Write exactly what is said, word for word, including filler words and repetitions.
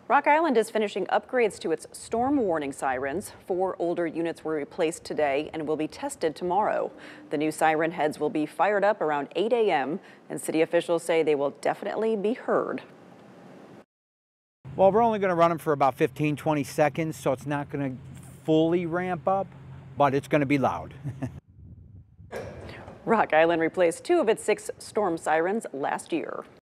Rock Island is finishing upgrades to its storm warning sirens. Four older units were replaced today and will be tested tomorrow. The new siren heads will be fired up around eight A M and city officials say they will definitely be heard. Well, we're only going to run them for about fifteen, twenty seconds, so it's not going to fully ramp up, but it's going to be loud. Rock Island replaced two of its six storm sirens last year.